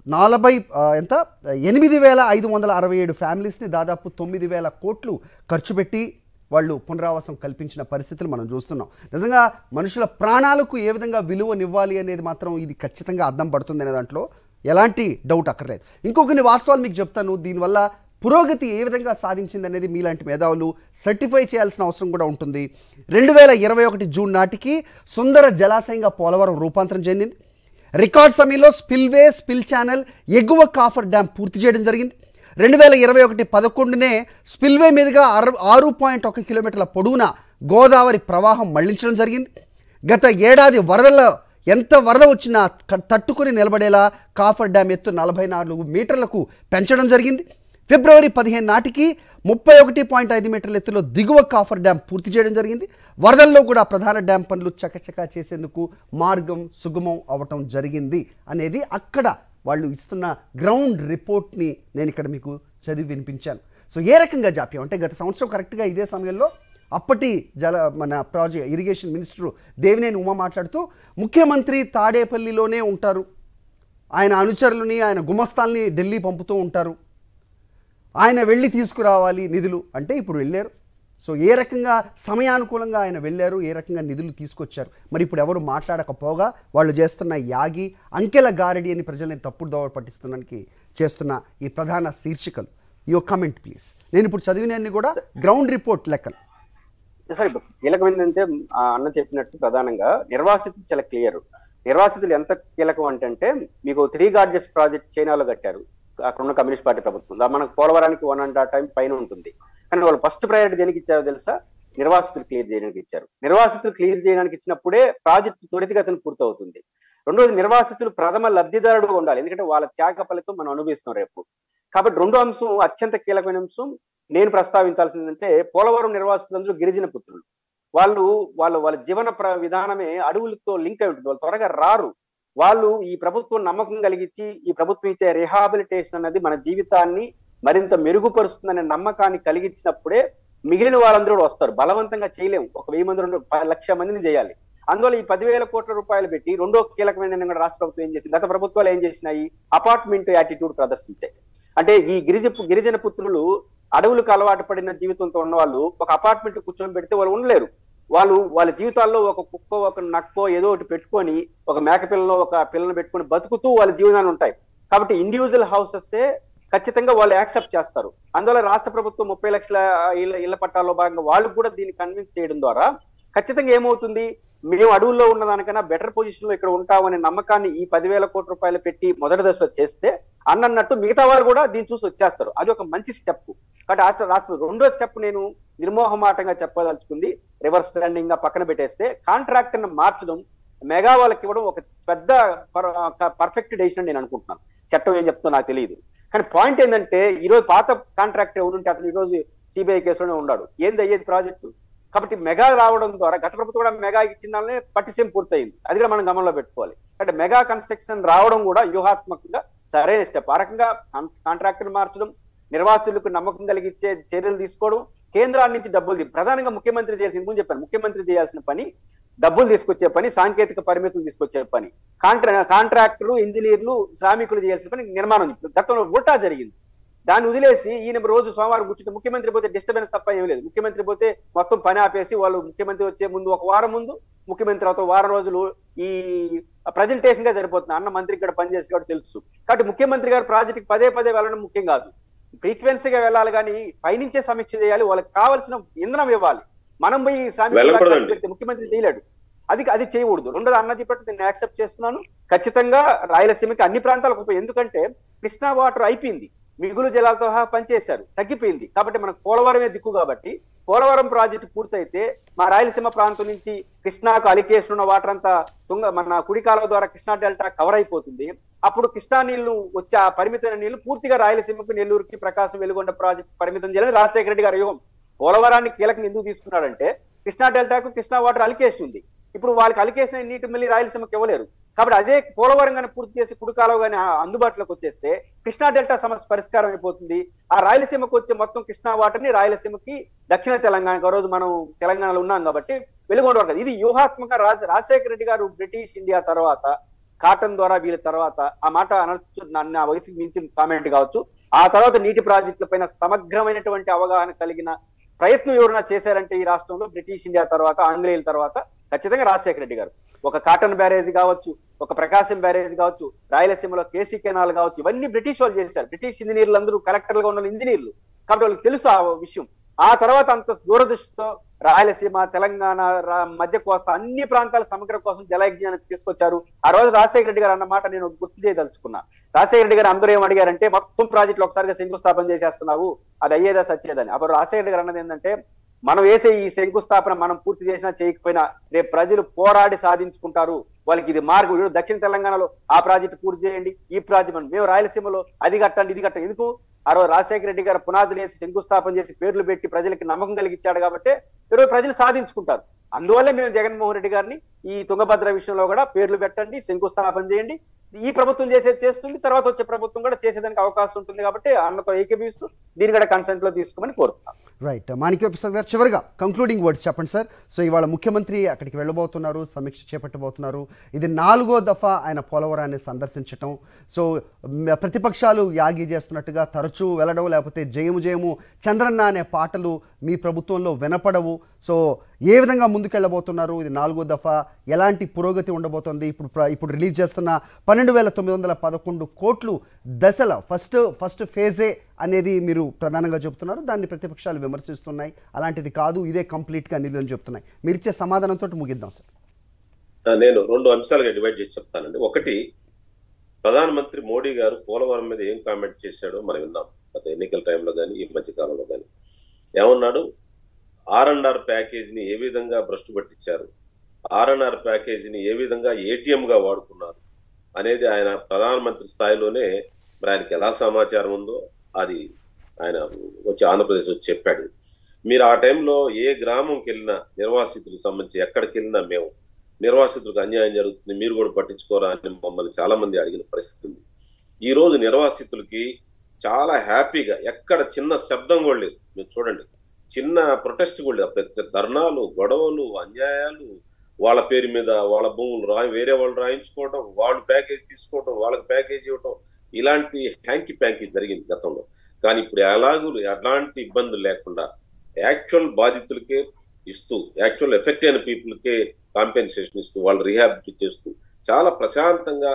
S1: 8567 ఫ్యామిలీస్ని దాదాపు 9000 కోట్లు ఖర్చు పెట్టి వాళ్ళు పునరావాసం కల్పించిన పరిస్థితులు మనం చూస్తున్నాం. నిజంగా మనుషుల ప్రాణాలకు ఏ విధంగా విలువనివ్వాలి అనేది మాత్రం ఇది ఖచ్చితంగా అద్దం పడుతుంది అనే దాంట్లో ఎలాంటి డౌట్ అక్కర్లేదు. ఇంకొన్ని వాస్తవాలు మీకు చెప్తాను. దీనివల్ల పురోగతి ఏ విధంగా సాధించింది అనేది మీలాంటి మేధావులు సర్టిఫై చేయాల్సిన అవసరం కూడా ఉంటుంది. 2021 జూన్ నాటికి సుందర జలాశయంగా పోలవరం రూపాంతరం చెందింది. రికార్డ్ సమయంలో స్పిల్వే, స్పిల్ ఛానల్, ఎగువ కాఫర్ డ్యామ్ పూర్తి చేయడం జరిగింది. 2021 స్పిల్వే మీదుగా 6.1 కిలోమీటర్ల పొడవున గోదావరి ప్రవాహం మళ్లించడం జరిగింది. గత ఏడాది వరదల్లో ఎంత వరద వచ్చినా తట్టుకొని నిలబడేలా కాఫర్ డ్యామ్ ఎత్తు 44 మీటర్లకు పెంచడం జరిగింది. ఫిబ్రవరి 15 నాటికి 31.5 మీటర్ల ఎత్తులో దిగువ కాఫర్ డ్యామ్ పూర్తి చేయడం జరిగింది. వరదల్లో కూడా ప్రధాన డ్యామ్ పనులు చకచకా చేసేందుకు మార్గం సుగమం అవటం జరిగింది అనేది అక్కడ వాళ్ళు ఇస్తున్న గ్రౌండ్ రిపోర్ట్ని నేను ఇక్కడ మీకు చదివి వినిపించాను. సో ఏ రకంగా జాప్యం అంటే గత సంవత్సరం కరెక్ట్గా ఇదే సమయంలో అప్పటి మన ఇరిగేషన్ మినిస్టర్ దేవినేని ఉమా మాట్లాడుతూ ముఖ్యమంత్రి తాడేపల్లిలోనే ఉంటారు, ఆయన అనుచరులని ఆయన గుమస్తాల్ని ఢిల్లీ పంపుతూ ఉంటారు, ఆయన వెళ్ళి తీసుకురావాలి నిధులు అంటే ఇప్పుడు వెళ్ళారు. సో ఏ రకంగా సమయానుకూలంగా ఆయన వెళ్ళారు, ఏ రకంగా నిధులు తీసుకొచ్చారు. మరి ఇప్పుడు ఎవరు మాట్లాడకపోగా వాళ్ళు చేస్తున్న యాగి అంకెల గారడి అని ప్రజల్ని తప్పుడు దోవ పట్టిస్తున్నానికి చేస్తున్న ఈ ప్రధాన శీర్షికలు యువర్ కమెంట్ ప్లీజ్. నేను ఇప్పుడు చదివినన్ని కూడా గ్రౌండ్ రిపోర్ట్ లెక్కలు.
S3: సార్ కీలకం ఏంటంటే అన్న చెప్పినట్టు ప్రధానంగా నిర్వాసితులు చాలా క్లియర్. నిర్వాసితులు ఎంత కీలకం అంటే మీకు 3 గార్జెస్ ప్రాజెక్ట్ చైనాలో కట్టారు అక్కడ ఉన్న కమ్యూనిస్ట్ పార్టీ ప్రభుత్వం. మనకు పోలవరానికి 1.5 టైం పైన ఉంటుంది. కానీ వాళ్ళు ఫస్ట్ ప్రయారిటీ దేనికి ఇచ్చారో తెలుసా? నిర్వాసితులు క్లియర్ చేయడానికి ఇచ్చారు. నిర్వాసితులు క్లియర్ చేయడానికి ఇచ్చినప్పుడే ప్రాజెక్టు త్వరితగతిన పూర్తవుతుంది. రెండోది నిర్వాసితులు ప్రథమ లబ్ధిదారుడుగా ఉండాలి, ఎందుకంటే వాళ్ళ త్యాగ ఫలితం మనం అనుభవిస్తాం రేపు. కాబట్టి రెండో అంశం అత్యంత కీలకమైన అంశం నేను ప్రస్తావించాల్సింది అంటే పోలవరం నిర్వాసితులందరూ గిరిజన పుత్రులు. వాళ్ళ జీవన విధానమే అడవులతో లింక్ అయి ఉంటుంది. వాళ్ళు త్వరగా రారు. వాళ్ళు ఈ ప్రభుత్వం నమ్మకం కలిగించి ఈ ప్రభుత్వం ఇచ్చే రిహాబిలిటేషన్ అనేది మన జీవితాన్ని మరింత మెరుగుపరుస్తుందనే నమ్మకాన్ని కలిగించినప్పుడే మిగిలిన వాళ్ళందరూ వస్తారు. బలవంతంగా చేయలేము. 1000 మంది 1,00,000 మందిని చేయాలి. అందువల్ల ఈ 10,000 కోట్ల రూపాయలు పెట్టి రెండో కీలకమైన నిర్ణయం రాష్ట్ర ప్రభుత్వం ఏం చేసింది, గత ప్రభుత్వాలు ఏం చేసినాయి, అపార్ట్మెంట్ యాటిట్యూడ్ ప్రదర్శించాయి. అంటే ఈ గిరిజన పుత్రులు అడవులకు అలవాటు పడిన జీవితంతో ఉన్న వాళ్ళు ఒక అపార్ట్మెంట్ కూర్చొని పెడితే వాళ్ళు ఉండలేరు. వాళ్ళ జీవితాల్లో ఒక కుక్కో ఒక నక్కో ఏదో ఒకటి పెట్టుకొని ఒక మేకపిల్లలో ఒక పిల్లను పెట్టుకొని బతుకుతూ వాళ్ళ జీవనాలు ఉంటాయి. కాబట్టి ఇండివిజువల్ హౌసెస్ ఖచ్చితంగా వాళ్ళు యాక్సెప్ట్ చేస్తారు. అందువల్ల రాష్ట్ర ప్రభుత్వం 30 లక్షల ఇళ్ల పట్టాల్లో భాగంగా వాళ్ళు కూడా దీన్ని కన్విన్స్ చేయడం ద్వారా ఖచ్చితంగా ఏమవుతుంది, మేము అడవుల్లో ఉన్న దానికన్నా బెటర్ పొజిషన్ లో ఇక్కడ ఉంటామనే నమ్మకాన్ని ఈ 10,000 కోట్ల రూపాయలు పెట్టి మొదటి దశలో చేస్తే అన్నట్టు మిగతా వారు కూడా దీన్ని చూసి వచ్చేస్తారు. అది ఒక మంచి స్టెప్. కాబట్టి రాష్ట్ర రెండో స్టెప్ నేను నిర్మోహమాటంగా చెప్పదలుచుకుంది, రివర్స్ స్టాండింగ్ గా పక్కన పెట్టేస్తే కాంట్రాక్ట్ ని మార్చడం, మెగా వాళ్ళకి ఇవ్వడం ఒక పెద్ద పర్ఫెక్ట్ డెసిషన్ నేను అనుకుంటున్నాను. చట్టం ఏం చెప్తుందో నాకు తెలియదు. కానీ పాయింట్ ఏంటంటే ఈరోజు పాత కాంట్రాక్ట్ ఎవరుంటే అతను ఈరోజు సిబిఐ కేసులోనే ఉన్నాడు. ఏంది అయ్యేది ప్రాజెక్టు? కాబట్టి మెగా రావడం ద్వారా గత ప్రభుత్వం కూడా మెగా ఇచ్చిందాలనే పట్టిసీమ పూర్తయింది. అది కూడా మనం గమనంలో పెట్టుకోవాలి. అంటే మెగా కన్స్ట్రక్షన్ రావడం కూడా వ్యూహాత్మకంగా సరైన స్టెప్. ఆ రకంగా కాంట్రాక్టర్ మార్చడం, నిర్వాసితులకు నమ్మకం కలిగించే చర్యలు తీసుకోవడం, కేంద్రాన్ని నుంచి డబ్బులు ప్రధానంగా ముఖ్యమంత్రి చేయాల్సిన ముందు చెప్పాను, ముఖ్యమంత్రి చేయాల్సిన పని డబ్బులు తీసుకొచ్చే పని, సాంకేతిక పరిమితులు తీసుకొచ్చే పని, కాంట్రాక్టర్లు, ఇంజనీర్లు, శ్రామికులు చేయాల్సిన పని నిర్మాణం గతంలో ఉల్టా జరిగింది. దాన్ని వదిలేసి ఈయన రోజు సోమవారం కూర్చుంటే ముఖ్యమంత్రి పోతే డిస్టర్బెన్స్ తప్ప ఏం లేదు. ముఖ్యమంత్రి పోతే మొత్తం పని ఆపేసి వాళ్ళు ముఖ్యమంత్రి వచ్చే ముందు ఒక వారం ముందు, ముఖ్యమంత్రి అవుతా వారం రోజులు ఈ ప్రజెంటేషన్ గా సరిపోతుంది. అన్న మంత్రికి కూడా పనిచేసి కూడా తెలుసు. కాబట్టి ముఖ్యమంత్రి గారు ప్రాజెక్టుకి పదే వెళ్ళడం ముఖ్యం కాదు, ఫ్రీక్వెన్సీగా వెళ్ళాలి. కానీ పైనుంచే సమీక్ష చేయాలి, వాళ్ళకి కావాల్సిన ఇంధనం ఇవ్వాలి. మనం పోయి శ్రామికులు ముఖ్యమంత్రి చేయలేడు, అది చేయకూడదు. రెండోది అన్న చెప్పట్టు నేను యాక్సెప్ట్ చేస్తున్నాను. ఖచ్చితంగా రాయలసీమకి అన్ని ప్రాంతాలకు, ఎందుకంటే కృష్ణా వాటర్ అయిపోయింది, మిగులు జలాలతో పనిచేశారు, తగ్గిపోయింది. కాబట్టి మనకు పోలవరమే దిక్కు. కాబట్టి పోలవరం ప్రాజెక్టు పూర్తయితే మా రాయలసీమ ప్రాంతం నుంచి కృష్ణాకు అలికేషన్ ఉన్న వాటర్ అంతా మన కుడి కాలువ ద్వారా కృష్ణా డెల్టా కవర్ అయిపోతుంది. అప్పుడు కృష్ణా నీళ్లు వచ్చే ఆ పరిమితమైన నీళ్లు పూర్తిగా రాయలసీమకు, నెల్లూరుకి, ప్రకాశం, వెలుగొండ ప్రాజెక్టు పరిమితం చేయాలని రాజశేఖర రెడ్డి గారు వ్యూహం. పోలవరాన్ని కీలకం ఎందుకు తీసుకున్నాడంటే కృష్ణా డెల్టాకు కృష్ణా వాటర్ అలికేషన్ ఉంది. ఇప్పుడు వాళ్ళకి అలికేషన్ అయిన నీటి మళ్ళీ రాయలసీమకి ఇవ్వలేరు. కాబట్టి అదే పోలవరం కానీ పూర్తి చేసి కుడికాలువ కానీ అందుబాటులోకి వచ్చేస్తే కృష్ణా డెల్టా సమస్య పరిష్కారం అయిపోతుంది. ఆ రాయలసీమకు వచ్చే మొత్తం కృష్ణా వాటర్ని రాయలసీమకి, దక్షిణ తెలంగాణకు, రోజు మనం తెలంగాణలో ఉన్నాం కాబట్టి వెలుగొండ వరకు. ఇది వ్యూహాత్మక రాజశేఖర రెడ్డి గారు బ్రిటిష్ ఇండియా తర్వాత, కాటన్ ద్వారా వీళ్ళ తర్వాత, ఆ మాట అనొచ్చు, నా వయసుకు మించిన కామెంట్ కావచ్చు, ఆ తర్వాత నీటి ప్రాజెక్టుల పైన సమగ్రమైనటువంటి అవగాహన కలిగిన ప్రయత్నం ఎవరైనా చేశారంటే ఈ రాష్ట్రంలో బ్రిటిష్ ఇండియా తర్వాత, ఆంగ్లేయుల తర్వాత ఖచ్చితంగా రాజశేఖర రెడ్డి గారు. ఒక కాటన్ బ్యారేజ్ కావచ్చు, ఒక ప్రకాశం బ్యారేజ్ కావచ్చు, రాయలసీమలో కేసీ కెనాల్ కావచ్చు, ఇవన్నీ బ్రిటిష్ వాళ్ళు చేశారు. బ్రిటిష్ ఇంజనీర్లు అందరూ కలెక్టర్లుగా ఉన్న ఇంజనీర్లు కాబట్టి వాళ్ళకి తెలుసు ఆ విషయం. ఆ తర్వాత అంత దూరదృష్టితో రాయలసీమ, తెలంగాణ, మధ్య కోస్తా అన్ని ప్రాంతాల సమగ్ర కోసం జలయజ్ఞానికి తీసుకొచ్చారు. ఆ రోజు రాజశేఖర రెడ్డి గారు అన్నమాట నేను గుర్తు చేయదలుచుకున్నా. రాజశేఖర రెడ్డి గారు అందరూ ఏం అడిగారంటే మొత్తం ప్రాజెక్టులు ఒకసారిగా శంకుస్థాపన చేసేస్తున్నావు, అది అయ్యేదా సచ్చేదని. అప్పుడు రాజశేఖర రెడ్డి గారు అన్నది ఏంటంటే మనం వేసే ఈ శంకుస్థాపన మనం పూర్తి చేసినా చేయకపోయినా రేపు ప్రజలు పోరాడి సాధించుకుంటారు, వాళ్ళకి ఇది మార్గం. దక్షిణ తెలంగాణలో ఆ ప్రాజెక్టు పూర్తి చేయండి, ఈ ప్రాజెక్టు మేము రాయలసీమలో అది కట్టండి, ఇది కట్టండి. ఎందుకు ఆ రోజు రాజశేఖర రెడ్డి గారు పునాదులు వేసి శంకుస్థాపన చేసి పేర్లు పెట్టి ప్రజలకి నమ్మకం కలిగించాడు కాబట్టి ఈరోజు ప్రజలు సాధించుకుంటారు. అందువల్లే మేము జగన్మోహన్ రెడ్డి గారిని ఈ తుంగభద్ర విషయంలో కూడా పేర్లు పెట్టండి, శంకుస్థాపన చేయండి, ఈ ప్రభుత్వం చేసేది చేస్తుంది, తర్వాత వచ్చే ప్రభుత్వం కూడా చేసేదానికి అవకాశం ఉంటుంది కాబట్టి అన్నతో ఏకీభవిస్తూ దీన్ని కూడా కన్సెంట్ లో తీసుకోమని కోరుతున్నాం.
S1: రైట్, మాణిక్య ప్రసాద్ గారు చివరిగా కంక్లూడింగ్ వర్డ్స్ చెప్పండి సార్. సో ఇవాళ ముఖ్యమంత్రి అక్కడికి వెళ్ళబోతున్నారు, సమీక్ష చేపట్టబోతున్నారు. ఇది 4వ దఫా ఆయన పోలవరాన్ని సందర్శించటం. సో ప్రతిపక్షాలు యాగి చేస్తున్నట్టుగా తరచూ వెళ్ళడం, లేకపోతే జయము జయము చంద్రన్న అనే పాటలు మీ ప్రభుత్వంలో వినపడవు. సో ఏ విధంగా ముందుకెళ్ళబోతున్నారు? ఇది 4వ దఫా, ఎలాంటి పురోగతి ఉండబోతోంది? ఇప్పుడు రిలీజ్ చేస్తున్న 12,911 కోట్లు దశల ఫస్ట్ ఫేజే అనేది మీరు ప్రధానంగా చెప్తున్నారు. దాన్ని ప్రతిపక్షాలు విమర్శిస్తున్నాయి. అలాంటిది కాదు, ఇదే కంప్లీట్గా నిధులు అని చెప్తున్నాయి. మీరు ఇచ్చే సమాధానంతో ముగిద్దాం సార్.
S2: నేను 2 అంశాలుగా డివైడ్ చేసి చెప్తానండి. ఒకటి, ప్రధానమంత్రి మోడీ గారు పోలవరం మీద ఏం కామెంట్ చేశాడో మనం విన్నాం గత ఎన్నికల టైంలో కానీ ఈ మధ్య కాలంలో కానీ. ఏమన్నాడు? R&R ప్యాకేజీని ఏ విధంగా భ్రష్టు పట్టించారు, R&R ప్యాకేజీని ఏ విధంగా ఏటీఎంగా వాడుకున్నారు అనేది ఆయన ప్రధానమంత్రి స్థాయిలోనే మరి ఆయనకి ఎలా సమాచారం ఉందో అది ఆయన వచ్చి ఆంధ్రప్రదేశ్ వచ్చి చెప్పాడు. మీరు ఆ టైంలో ఏ గ్రామంకి వెళ్ళినా నిర్వాసితులకు సంబంధించి ఎక్కడికి వెళ్ళినా మేము నిర్వాసితులకు అన్యాయం జరుగుతుంది, మీరు కూడా పట్టించుకోరా అని మమ్మల్ని చాలా మంది అడిగిన పరిస్థితి ఉంది. ఈ రోజు నిర్వాసితులకి చాలా హ్యాపీగా, ఎక్కడ చిన్న శబ్దం కూడా లేదు. మీరు చూడండి, చిన్న ప్రొటెస్ట్ కూడా లేదు. పెద్ద ధర్నాలు, గొడవలు, అన్యాయాలు, వాళ్ళ పేరు మీద వాళ్ళ భూములు వేరే వాళ్ళు రాయించుకోవడం, వాళ్ళు ప్యాకేజ్ తీసుకోవడం, వాళ్ళకి ప్యాకేజ్ ఇవ్వటం, ఇలాంటి హ్యాంకీ ప్యాంకీ జరిగింది గతంలో. కానీ ఇప్పుడు ఎలాంటి ఇబ్బందులు లేకుండా యాక్చువల్ బాధితులకే ఇస్తూ, యాక్చువల్ ఎఫెక్ట్ అయిన పీపుల్కే కాంపెన్సేషన్ ఇస్తూ, వాళ్ళు రీహాబిలిటేట్ చేస్తూ చాలా ప్రశాంతంగా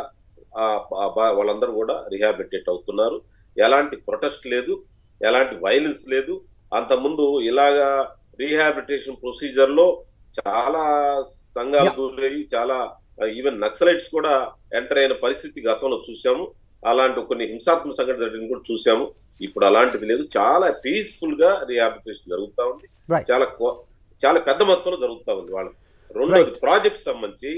S2: వాళ్ళందరూ కూడా రీహాబిలిటేట్ అవుతున్నారు. ఎలాంటి ప్రొటెస్ట్ లేదు, ఎలాంటి వైలెన్స్ లేదు. అంతకుముందు ఇలాగా రీహాబిలిటేషన్ ప్రొసీజర్ లో చాలా సంఘాలు దూరయ్యి, చాలా ఈవెన్ నక్సలైట్స్ కూడా ఎంటర్ అయిన పరిస్థితి గతంలో చూసాము. అలాంటి కొన్ని హింసాత్మక సంఘటన కూడా చూసాము. ఇప్పుడు అలాంటిది లేదు. చాలా పీస్ఫుల్ గా రీహాబిలిటేషన్ జరుగుతా ఉంది. చాలా పెద్ద మొత్తంలో జరుగుతా ఉంది. వాళ్ళు రెండోది, ప్రాజెక్ట్ సంబంధించి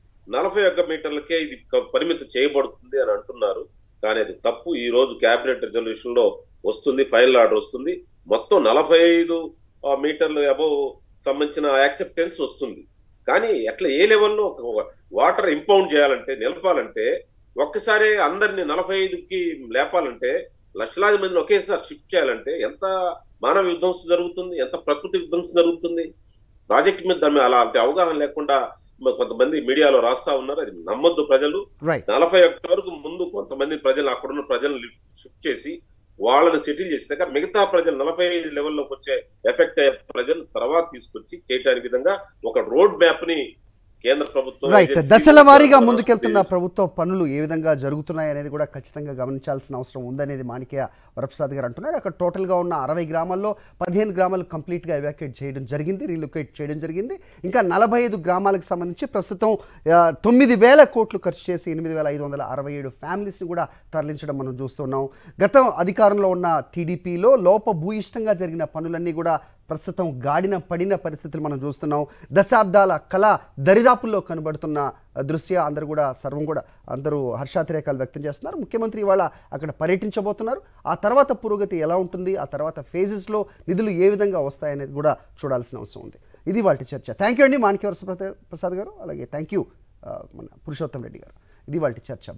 S2: 41 మీటర్లకే ఇది పరిమితి చేయబడుతుంది అని అంటున్నారు. కానీ అది తప్పు. ఈ రోజు కేబినెట్ రిజల్యూషన్ లో వస్తుంది, ఫైనల్ ఆర్డర్ వస్తుంది, మొత్తం 45 మీటర్లు అబౌవ్ సంబంధించిన యాక్సెప్టెన్స్ వస్తుంది. కానీ ఎట్లా ఏ లెవెల్లో వాటర్ ఇంపౌండ్ చేయాలంటే, నిలపాలంటే, ఒక్కసారి అందరినీ 45కి లేపాలంటే, లక్షలాది మందిని ఒకేసారి షిఫ్ట్ చేయాలంటే ఎంత మానవ విధ్వంసం జరుగుతుంది, ఎంత ప్రకృతి విధ్వంసం జరుగుతుంది. ప్రాజెక్ట్ మీద దాని అలాంటి అవగాహన లేకుండా కొంతమంది మీడియాలో రాస్తా ఉన్నారు. అది నమ్మొద్దు ప్రజలు. 41 వరకు ముందు కొంతమంది ప్రజలు, అక్కడున్న ప్రజలను షిఫ్ట్ చేసి వాళ్ళని సెటిల్ చేసాక మిగతా ప్రజలు 45 లెవెల్లోకి వచ్చే ఎఫెక్ట్ అయ్యే ప్రజలు తర్వాత తీసుకొచ్చి చేయడానికి విధంగా ఒక రోడ్ మ్యాప్ ని కేంద్ర ప్రభుత్వం
S1: దశల వారీగా ముందుకెళ్తున్న ప్రభుత్వ పనులు ఏ విధంగా జరుగుతున్నాయి అనేది కూడా ఖచ్చితంగా గమనించాల్సిన అవసరం ఉందనేది మాణిక్య వరప్రసాద్ గారు అంటున్నారు. అక్కడ టోటల్గా ఉన్న 60 గ్రామాల్లో 15 గ్రామాలు కంప్లీట్గా ఎవాక్యుయేట్ చేయడం జరిగింది, రీలొకేట్ చేయడం జరిగింది. ఇంకా 45 గ్రామాలకు సంబంధించి ప్రస్తుతం 9,000 కోట్లు ఖర్చు చేసి 8,567 ఫ్యామిలీస్ని కూడా తరలించడం మనం చూస్తున్నాం. గత అధికారంలో ఉన్న టీడీపీలో లోపభూయిష్టంగా జరిగిన పనులన్నీ కూడా ప్రస్తుతం గాడిన పడిన పరిస్థితులు మనం చూస్తున్నాం. దశాబ్దాల కళ దరిదాపుల్లో కనబడుతున్న దృశ్య సర్వం కూడా అందరూ హర్షాతిరేకాలు వ్యక్తం చేస్తున్నారు. ముఖ్యమంత్రి ఇవాళ అక్కడ పర్యటించబోతున్నారు. ఆ తర్వాత పురోగతి ఎలా ఉంటుంది, ఆ తర్వాత ఫేజెస్లో నిధులు ఏ విధంగా వస్తాయనేది కూడా చూడాల్సిన అవసరం ఉంది. ఇది వాటి చర్చ. థ్యాంక్ యూ అండి మాణిక్యవరప్రసాద్ గారు, అలాగే థ్యాంక్ యూ మన పురుషోత్తం రెడ్డి గారు. ఇది వాటి చర్చ.